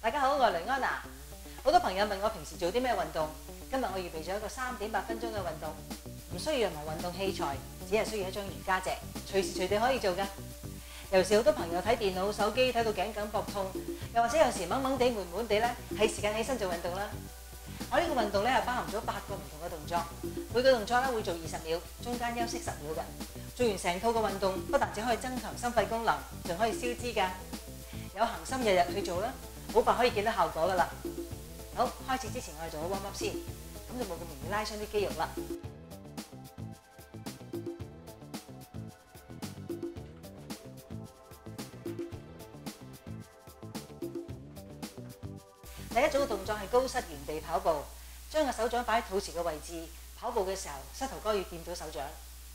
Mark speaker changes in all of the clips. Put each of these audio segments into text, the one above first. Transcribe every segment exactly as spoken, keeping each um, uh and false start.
Speaker 1: 大家好，我係雷安娜。好多朋友問我平時做啲咩運動，今日我預備咗一個三點八分鐘嘅運動，唔需要任何運動器材，只係需要一張瑜伽席，隨時隨地可以做㗎。尤其是好多朋友睇電腦、手機睇到頸緊膊痛，又或者有時掹掹地、悶悶地咧，係時間起身做運動啦。我呢個運動咧係包含咗八個唔同嘅動作，每個動作咧會做二十秒，中間休息十秒嘅。做完成套嘅運動，不但只可以增強心肺功能，仲可以消脂㗎。有恒心日日去做啦，好快可以見到效果㗎啦。好，開始之前我哋做個 warm up 先，咁就冇咁容易拉傷啲肌肉啦。第一組嘅動作係高膝原地跑步，將個手掌擺喺肚臍嘅位置，跑步嘅時候膝頭哥要掂到手掌。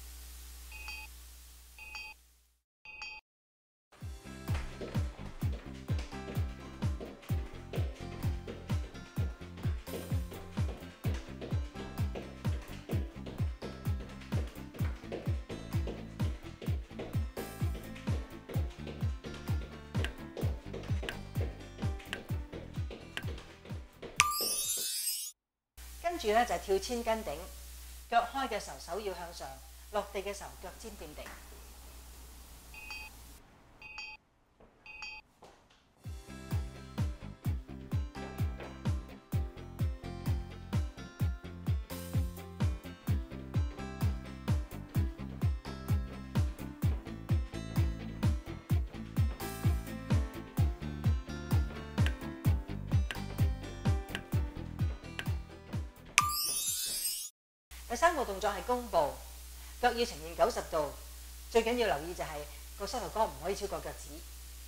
Speaker 1: 跟住咧就係跳千斤頂，腳開嘅時候手要向上，落地嘅時候腳尖掂地。第三個動作係弓步，腳要呈現九十度，最緊要留意就係個膝頭哥唔可以超過腳趾。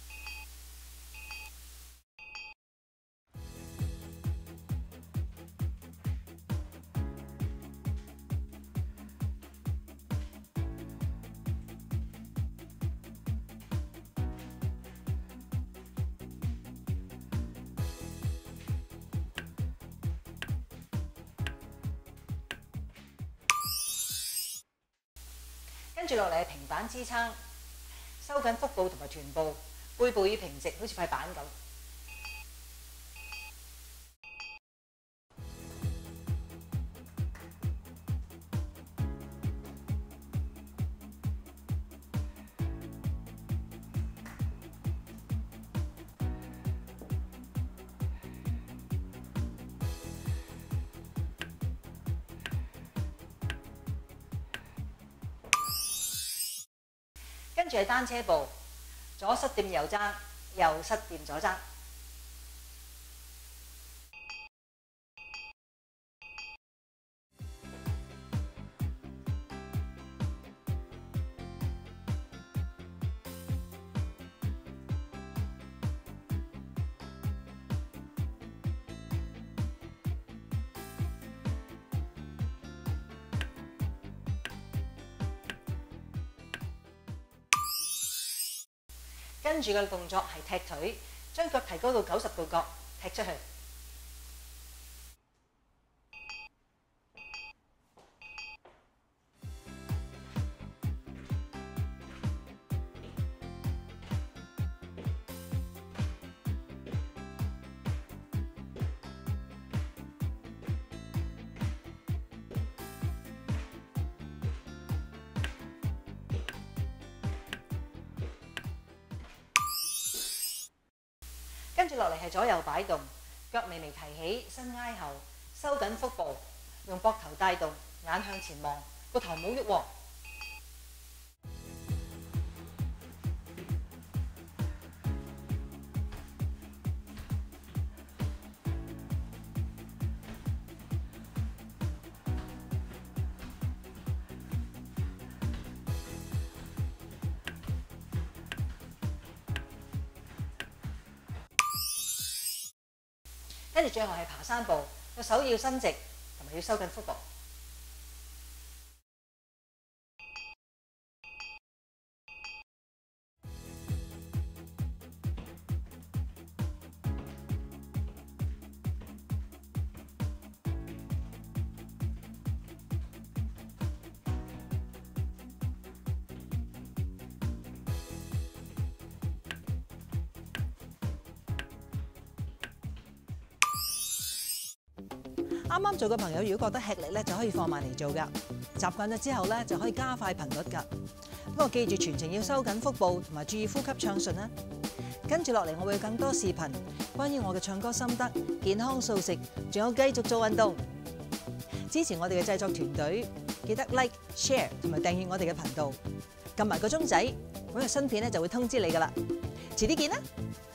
Speaker 1: 跟住落嚟係平板支撐，收緊腹部同埋臀部，背部要平直，好似塊板咁。跟住係單車步，左膝掂右踭，右膝掂左踭。跟住嘅動作係踢腿，將腳提高到九十度角，踢出去。跟住落嚟係左右擺動，腳微微提起，身挨後，收緊腹部，用膊頭帶動，眼向前望，個頭冇喐喎。跟住最後係爬山步，個手要伸直，同埋要收緊腹部。 啱啱做嘅朋友，如果覺得吃力咧，就可以放慢嚟做㗎。習慣咗之後咧，就可以加快頻率㗎。不過記住全程要收緊腹部，同埋注意呼吸暢順啦。跟住落嚟，我會有更多視頻，關於我嘅唱歌心得、健康素食，仲有繼續做運動。支持我哋嘅製作團隊，記得 like、share 同埋訂閱我哋嘅頻道，撳埋個鐘仔，每日新片咧就會通知你㗎啦。遲啲見啦！